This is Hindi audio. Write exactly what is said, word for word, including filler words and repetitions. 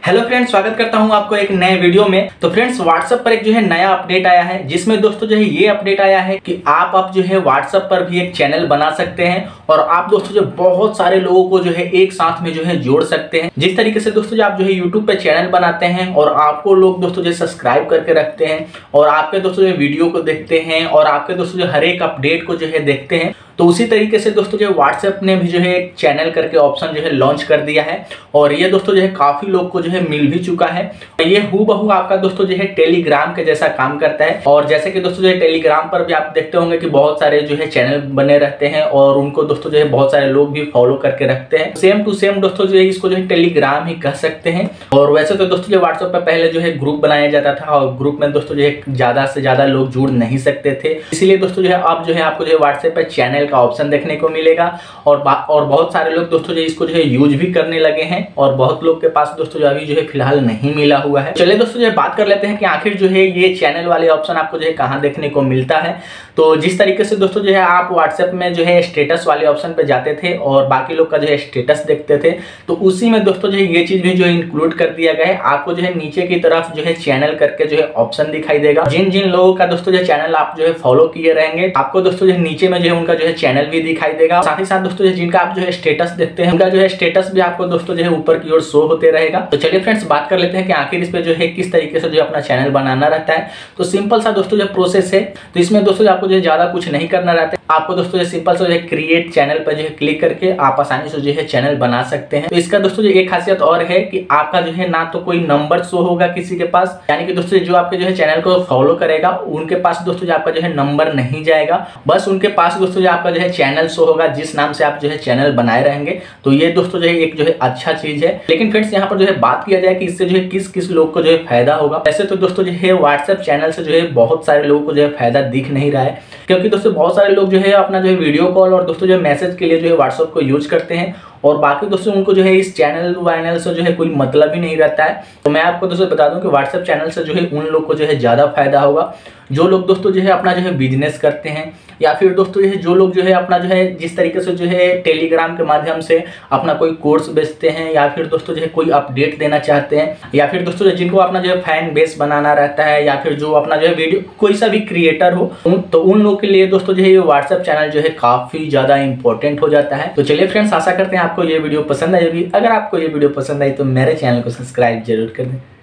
हेलो फ्रेंड्स, स्वागत करता हूं आपको एक नए वीडियो में। तो फ्रेंड्स, व्हाट्सएप पर एक जो है नया अपडेट आया है, जिसमें दोस्तों जो है ये अपडेट आया है कि आप अब जो है व्हाट्सएप पर भी एक चैनल बना सकते हैं और आप दोस्तों जो बहुत सारे लोगों को जो है एक साथ में जो है जोड़ सकते हैं। जिस तरीके से दोस्तों जो आप जो है यूट्यूब पे चैनल बनाते हैं और आपको लोग दोस्तों जो सब्सक्राइब करके रखते हैं और आपके दोस्तों जो वीडियो को देखते हैं और आपके दोस्तों जो हर एक अपडेट को जो है देखते हैं, तो उसी तरीके से दोस्तों जो व्हाट्सएप ने भी जो है एक चैनल करके ऑप्शन जो है लॉन्च कर दिया है और ये दोस्तों जो है काफी लोग को जो है मिल भी चुका है। ये हूबहू आपका दोस्तों जो है टेलीग्राम के जैसा काम करता है और जैसे कि दोस्तों जो है टेलीग्राम पर भी आप देखते होंगे कि बहुत सारे जो है चैनल बने रहते हैं और उनको दोस्तों जो है बहुत सारे लोग भी फॉलो करके रखते हैं। सेम टू सेम दोस्तों जो है इसको जो है टेलीग्राम ही कह सकते हैं। और वैसे तो दोस्तों जो व्हाट्सएप पर पहले जो है ग्रुप बनाया जाता था और ग्रुप में दोस्तों जो है ज्यादा से ज्यादा लोग जुड़ नहीं सकते थे, इसलिए दोस्तों जो है अब जो है आपको जो है व्हाट्सएप पर चैनल का ऑप्शन देखने को मिलेगा और और बहुत सारे लोग दोस्तों जो इसको जो है यूज भी करने लगे हैं और बहुत लोग के पास दोस्तों जो अभी जो है फिलहाल नहीं मिला हुआ है। चलिए दोस्तों जो है बात कर लेते हैं कि आखिर जो है ये चैनल वाले ऑप्शन आपको जो है कहां देखने को मिलता है। तो जिस तरीके से दोस्तों जो है आप व्हाट्सएप में जो है स्टेटस वाले ऑप्शन पे जाते थे और बाकी लोग का जो है स्टेटस देखते थे, तो उसी में दोस्तों जो है ये चीज भी जो इंक्लूड कर दिया गया है। आपको जो है नीचे की तरफ जो है चैनल करके जो है ऑप्शन दिखाई देगा। जिन जिन लोगों का दोस्तों जो चैनल आप जो है फॉलो किए रहेंगे, आपको दोस्तों जो है नीचे में जो है उनका जो है चैनल भी दिखाई देगा। साथ ही साथ दोस्तों जिनका आप जो है स्टेटस देखते हैं, उनका जो है स्टेटस भी आपको दोस्तों जो है ऊपर की ओर शो होते रहेगा। तो चलिए फ्रेंड्स, बात कर लेते हैं कि आखिर इस पे जो है किस तरीके से जो है अपना चैनल बनाना रहता है। तो सिंपल सा दोस्तों जो प्रोसेस है, तो इसमें दोस्तों आपको जो है ज्यादा कुछ नहीं करना रहता है। आपको दोस्तों जो सिंपल से जो है क्रिएट चैनल पर जो है क्लिक करके आप आसानी से जो है चैनल बना सकते हैं। तो इसका दोस्तों जो एक खासियत और है कि आपका जो है ना तो कोई नंबर शो होगा किसी के पास, यानी कि दोस्तों जो आपके जो है चैनल को फॉलो करेगा उनके पास दोस्तों जो आपका जो है नंबर नहीं जाएगा, बस उनके पास दोस्तों जो आपका जो है चैनल शो होगा जिस नाम से आप जो है चैनल बनाए रहेंगे। तो ये दोस्तों जो है एक जो है अच्छा चीज है। लेकिन फ्रेंड्स, यहाँ पर जो है बात किया जाए कि इससे जो है किस किस लोग को जो है फायदा होगा, वैसे तो दोस्तों जो है व्हाट्सएप चैनल से जो है बहुत सारे लोगों को जो है फायदा दिख नहीं रहा है, क्योंकि दोस्तों बहुत सारे लोग जो है अपना जो है वीडियो कॉल और दोस्तों जो मैसेज के लिए जो है व्हाट्सएप को यूज करते हैं और बाकी दोस्तों उनको जो है इस चैनल वाइनल से जो है कोई मतलब ही नहीं रहता है। तो मैं आपको दोस्तों बता दूं कि व्हाट्सएप चैनल से जो है उन लोग को जो है ज्यादा फायदा होगा जो लोग दोस्तों जो है अपना जो है बिजनेस करते हैं, या फिर दोस्तों जो है जो लोग जो है अपना जो है जिस तरीके से जो है टेलीग्राम के माध्यम से अपना कोई कोर्स बेचते हैं, या फिर दोस्तों जो है कोई अपडेट देना चाहते हैं, या फिर दोस्तों जिनको अपना जो है फैन बेस बनाना रहता है, या फिर जो अपना जो है वीडियो कोई सा भी क्रिएटर हो, तो उन लोगों के लिए दोस्तों जो है ये व्हाट्सएप चैनल जो है काफी ज्यादा इंपॉर्टेंट हो जाता है। तो चलिए फ्रेंड्स, आशा करते हैं आपको ये वीडियो पसंद आएगी। अगर आपको ये वीडियो पसंद आई तो मेरे चैनल को सब्सक्राइब जरूर कर दें।